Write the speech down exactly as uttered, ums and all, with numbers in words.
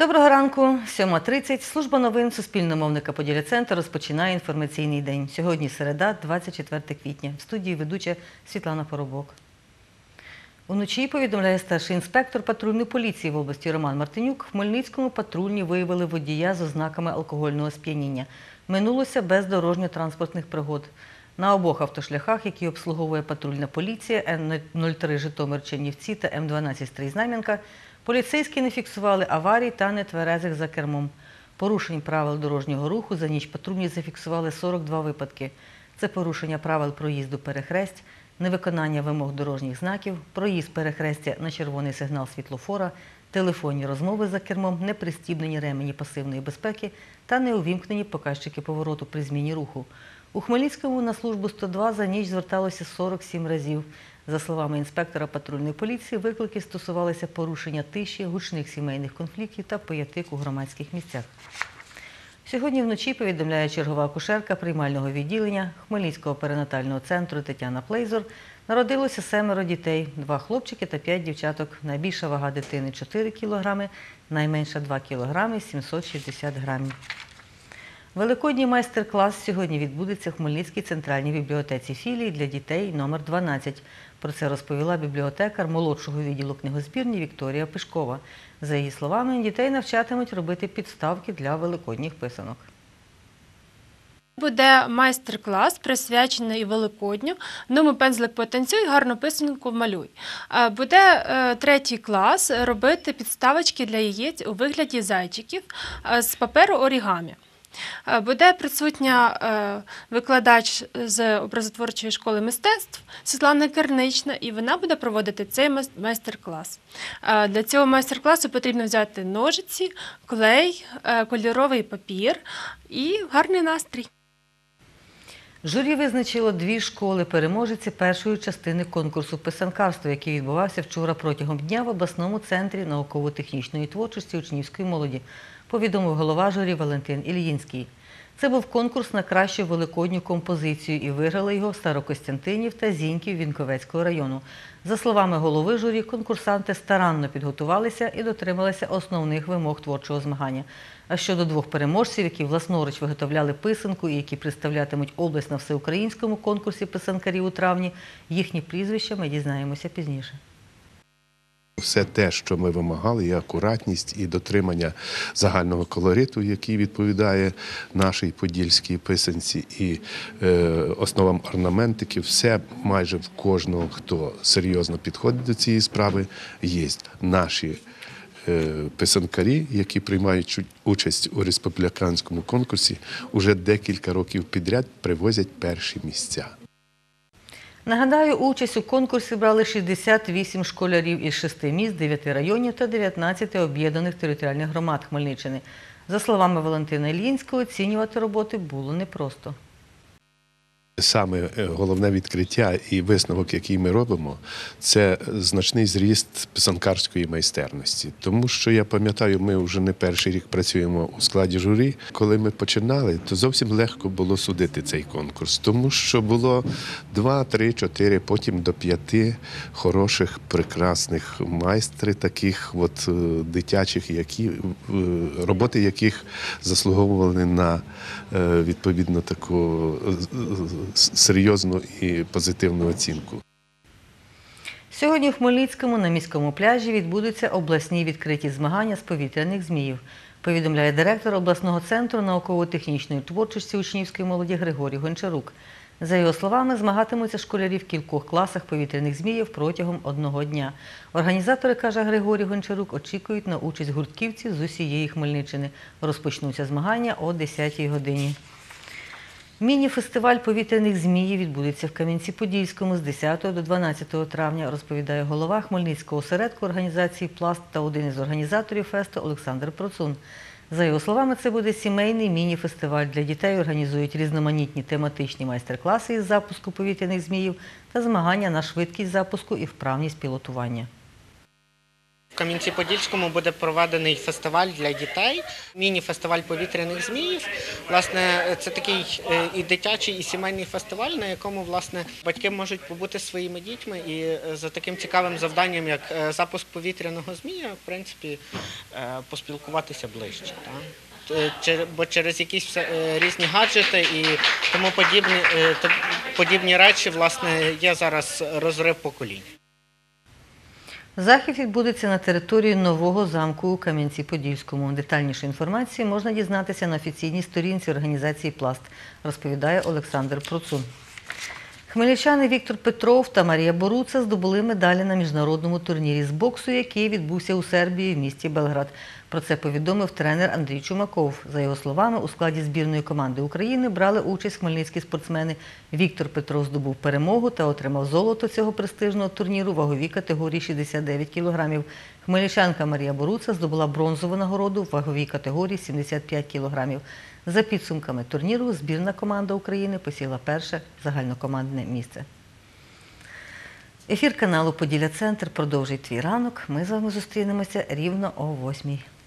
Доброго ранку. сьома тридцять. Служба новин Суспільномовника «Поділля-Центр» розпочинає інформаційний день. Сьогодні середа, двадцять четверте квітня. В студії ведуча Світлана Поробок. Уночі, повідомляє старший інспектор патрульної поліції в області Роман Мартинюк, в Хмельницькому патрульні виявили водія з ознаками алкогольного сп'яніння. Минулося без дорожньо-транспортних пригод. На обох автошляхах, які обслуговує патрульна поліція Н нуль три Житомир-Чернівці та М дванадцять Стрий-Знам'янка, поліцейські не фіксували аварій та нетверезих за кермом. Порушень правил дорожнього руху за ніч патрульні зафіксували сорок два випадки. Це порушення правил проїзду перехресть, невиконання вимог дорожніх знаків, проїзд перехрестя на червоний сигнал світлофора, телефонні розмови за кермом, непристібнені ремені пасивної безпеки та неувімкнені показчики повороту при зміні руху. У Хмельницькому на службу сто два за ніч зверталося сорок сім разів. За словами інспектора патрульної поліції, виклики стосувалися порушення тиші, гучних сімейних конфліктів та поятик у громадських місцях. Сьогодні вночі, повідомляє чергова акушерка приймального відділення Хмельницького перинатального центру Тетяна Плейзор, народилося семеро дітей, два хлопчики та п'ять дівчаток. Найбільша вага дитини – чотири кілограми, найменша – два кілограми сімсот шістдесят грамів. Великодній майстер-клас сьогодні відбудеться в Хмельницькій центральній бібліотеці філії для дітей номер дванадцять. Про це розповіла бібліотекар молодшого відділу книгозбірні Вікторія Пишкова. За її словами, дітей навчатимуть робити підставки для великодніх писанок. Буде майстер-клас, присвячений Великодню. «Нумо пензлик потанцюй, гарну писанку вмалюй». Буде третій клас робити підставочки для яєць у вигляді зайчиків з паперу орігамі. Буде присутня викладач з образотворчої школи мистецтв Світлана Кернична, і вона буде проводити цей майстер-клас. Для цього майстер-класу потрібно взяти ножиці, клей, кольоровий папір і гарний настрій. Журі визначило дві школи-переможці першої частини конкурсу писанкарства, який відбувався вчора протягом дня в обласному центрі науково-технічної творчості учнівської молоді, повідомив голова журі Валентин Ільїнський. Це був конкурс на кращу великодню композицію і виграли його Старокостянтинів та Зіньків Віньковецького району. За словами голови журі, конкурсанти старанно підготувалися і дотрималися основних вимог творчого змагання. А щодо двох переможців, які власноруч виготовляли писанку і які представлятимуть область на всеукраїнському конкурсі писанкарів у травні, їхні прізвища ми дізнаємося пізніше. Все те, що ми вимагали, і акуратність, і дотримання загального колориту, який відповідає нашій подільській писанці, і е, основам орнаментиків, все майже в кожного, хто серйозно підходить до цієї справи, є. Наші е, писанкарі, які приймають участь у республіканському конкурсі, уже декілька років підряд привозять перші місця. Нагадаю, участь у конкурсі брали шістдесят вісім школярів із шести міст, дев'яти районів та дев'ятнадцяти об'єднаних територіальних громад Хмельниччини. За словами Валентина Ільїнського, оцінювати роботи було непросто. Саме головне відкриття і висновок, який ми робимо, це значний зріст писанкарської майстерності. Тому що, я пам'ятаю, ми вже не перший рік працюємо у складі журі. Коли ми починали, то зовсім легко було судити цей конкурс. Тому що було два, три, чотири, потім до п'яти хороших, прекрасних майстрів, таких от дитячих, які, роботи яких заслуговували на відповідно таку серйозну і позитивну оцінку. Сьогодні в Хмельницькому на міському пляжі відбудуться обласні відкриті змагання з повітряних зміїв, повідомляє директор обласного центру науково-технічної творчості учнівської молоді Григорій Гончарук. За його словами, змагатимуться школярі в кількох класах повітряних зміїв протягом одного дня. Організатори, каже Григорій Гончарук, очікують на участь гуртківців з усієї Хмельниччини. Розпочнуться змагання о десятій годині. Міні-фестиваль повітряних зміїв відбудеться в Кам'янці-Подільському з десятого до дванадцятого травня, розповідає голова Хмельницького осередку організації «Пласт» та один із організаторів фесту Олександр Процун. За його словами, це буде сімейний міні-фестиваль. Для дітей організують різноманітні тематичні майстер-класи із запуску повітряних зміїв та змагання на швидкість запуску і вправність пілотування. В Кам'янці-Подільському буде проведений фестиваль для дітей, міні-фестиваль повітряних зміїв. Власне, це такий е, і дитячий, і сімейний фестиваль, на якому власне батьки можуть побути зі своїми дітьми і е, за таким цікавим завданням, як е, запуск повітряного змія, в принципі, е, поспілкуватися ближче. Так? Е, чер- Бо через якісь все- е, різні гаджети і тому подібні, е, то- подібні речі, власне, є зараз розрив поколінь. Захід відбудеться на території нового замку у Кам'янці-Подільському. Детальнішу інформацію можна дізнатися на офіційній сторінці організації «Пласт», розповідає Олександр Процун. Хмельничани Віктор Петров та Марія Боруца здобули медалі на міжнародному турнірі з боксу, який відбувся у Сербії в місті Белград. Про це повідомив тренер Андрій Чумаков. За його словами, у складі збірної команди України брали участь хмельницькі спортсмени. Віктор Петров здобув перемогу та отримав золото цього престижного турніру в ваговій категорії шістдесят дев'ять кілограмів. Хмельничанка Марія Боруца здобула бронзову нагороду в ваговій категорії сімдесят п'ять кілограмів. За підсумками турніру збірна команда України посіла перше загальнокомандне місце. Ефір каналу «Поділля Центр» продовжить твій ранок. Ми з вами зустрінемося рівно о восьмій.